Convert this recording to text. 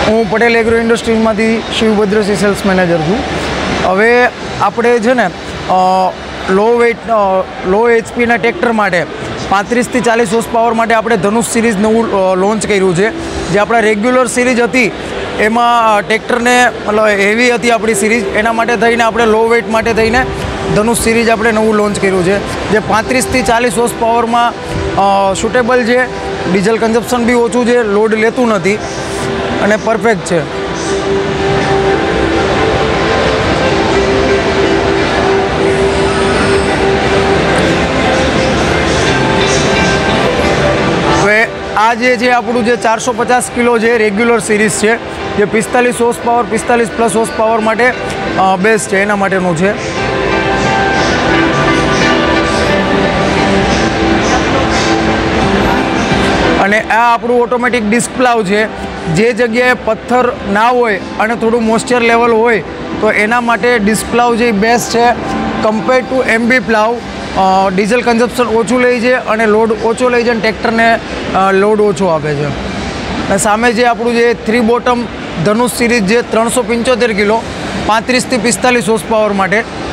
હું પટેલ એગ્રો ઇન્ડસ્ટ્રીઝમાંથી Shivbhadrasinh sales manager છું। હવે આપણે છે ને લો એચપીના ટ્રેક્ટર માટે 35 થી 40 હોર્સ પાવર માટે આપણે ધનુષ સિરીઝ નવું લોન્ચ કર્યું છે। જે આપણા રેગ્યુલર સિરીઝ હતી એમાં ટ્રેક્ટરને મતલબ હેવી હતી આપણી સિરીઝ, એના માટે થઈને આપણે લો વેઇટ માટે થઈને ધનુષ સિરીઝ આપણે નવું લોન્ચ કર્યું છે, જે 35 થી 40 હોર્સ પાવરમાં સુટેબલ છે। ડીઝલ કન્ઝપ્શન બી ઓછું છે, લોડ લેતું નથી અને પરફેક્ટ છે। હવે આ જે છે આપણું જે 450 કિલો જે રેગ્યુલર સિરીઝ છે, જે 45 horse power 45 plus horse power માટે બેસ્ટ છે, એના માટેનું છે। અને આ આપણું ઓટોમેટિક ડિસ્ક પ્લાવ છે। જે જગ્યાએ પથ્થર ના હોય અને થોડું મોઇસ્ચર લેવલ હોય તો એના માટે ડિસ્ક પ્લાવ જે બેસ્ટ છે compare to MB plough. Diesel consumption ઓછું લે છે અને લોડ ઓછો લે છે અને ટ્રેક્ટરને લોડ ઓછો આપે છે। અને સામે જે આપણું જે 3 બોટમ ધનુષ સિરીઝ જે 375 કિલો 35 થી 45 હોર્સ પાવર માટે